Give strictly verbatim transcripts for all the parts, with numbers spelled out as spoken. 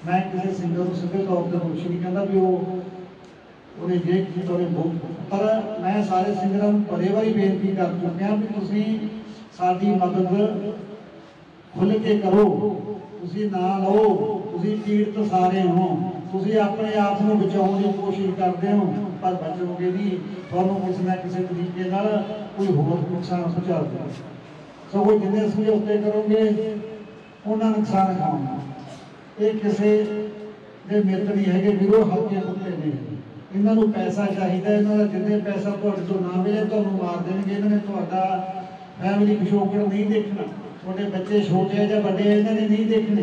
मैं किसी सिंगर को सीधे तौर पर कुछ नहीं कहता भी वो ਉਹਨੇ ਜੇ ਕੀਤਾ ਉਹਨੇ ਬਹੁਤ, ਪਰ मैं सारे सिंगरां ਨੂੰ ਬੜੇ ਵਾਰੀ ਬੇਨਤੀ कर चुकिया भी तुसीं साडी मदद खुल के करो, तुसीं ना लो, तुसीं पीड़ित सारे हो, तुसीं अपने आप को बचाने की कोशिश करते हो पर बचोगे नहीं, तुहानूं किसी ना किसी तरीके नाल कोई होर नुकसान पहुँचा दे। सगों जिन्ने समझौते करोगे उन्ना नुकसान खाओगे। ये किसी दे मित्र नहीं है, वीरो हल्के कुत्ते ने, इन्हों पैसा चाहिए, इन्हों जिन्हें पैसा तुहाडे तो ना मिले तुहानूं मार देंगे। इन्होंने तुहाडा फैमिली पिछोकड़ नहीं देखना, तुहाडे बच्चे छोटे या बड़े इन्होंने नहीं देखने।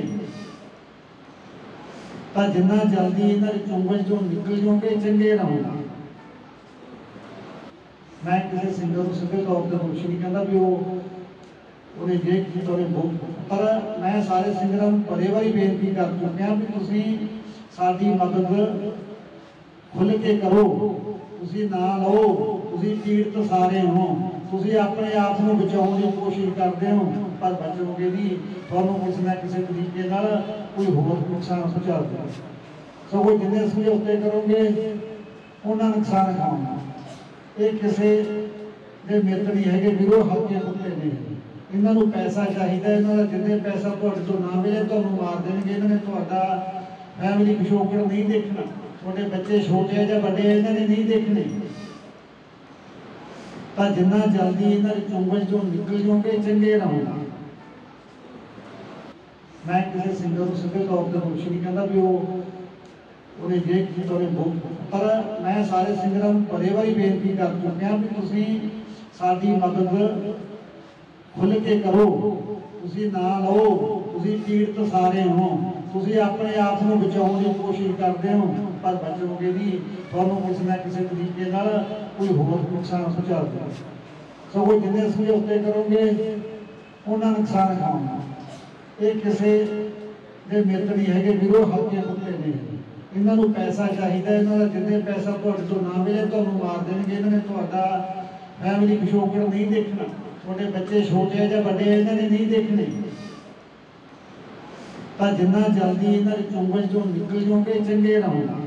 तो जिन्ना जल्दी इन्होंने चुंगल चो निकल जाओगे चंगे रहोगे। मैं किसी सिंगर को सीधे तौर पर कुछ नहीं कहता भी वो ਉਹਨੇ ਜੇ ਕੀਤਾ ਉਹਨੇ ਬਹੁਤ, पर मैं सारे सिंगरां ਨੂੰ ਬੜੇ ਵਾਰੀ बेनती कर चुकिया भी तुसीं साडी मदद खुल के करो, तुसीं ना लो, तुसीं पीड़ित सारे हो, तुसीं अपने आप को बचाने की कोशिश करते हो पर बचोगे नहीं, तुहानूं किसी ना किसी तरीके नाल कोई होर नुकसान पहुँचा दे। सगों जिन्ने समझौते करोगे उन्ना नुकसान खाओगे। ये किसी दे मित्र नहीं है, वीरो हल्के कुत्ते ने, इन्हों पैसा चाहिए, इन्हों जिन्हें पैसा तुहाडे तो ना मिले तुहानूं मार देंगे। इन्होंने तुहाडा फैमिली पिछोकड़ नहीं देखना, तुहाडे बच्चे छोटे या बड़े इन्होंने नहीं देखने। तो जिन्ना जल्दी इन्होंने चुंगल चो निकल जाओगे चंगे रहोगे। मैं किसी सिंगर को सीधे तौर पर कुछ नहीं कहता भी वो ਉਹਨੇ ਜੇ ਕੀਤਾ ਉਹਨੇ ਬਹੁਤ, पर मैं सारे सिंगरां ਨੂੰ बड़े वारी बेनती कर चुकिया भी तुसीं साडी मदद खुल के करो, तुसीं ना लो, तुसीं पीड़ित सारे हो, तुसीं अपने आप को बचाने की कोशिश करते हो पर बचोगे नहीं, तुहानूं किसी ना किसी तरीके नाल कोई होर नुकसान पहुँचा दे। सगों जिन्ने समझौते करोगे उन्ना नुकसान खाओगे। ये किसी दे मित्र नहीं है, वीरो हल्के कुत्ते ने, इन्हों पैसा चाहिए, इन्हों जिन्हें पैसा तुहाडे तो ना मिले तुहानूं मार देंगे। इन्होंने तुहाडा फैमिली पिछोकड़ नहीं देखना, तुहाडे बच्चे छोटे या बड़े इन्होंने नहीं देखने। तो जिन्ना जल्दी इन्होंने चुंगल चो निकल जाओगे चंगे रहोगे।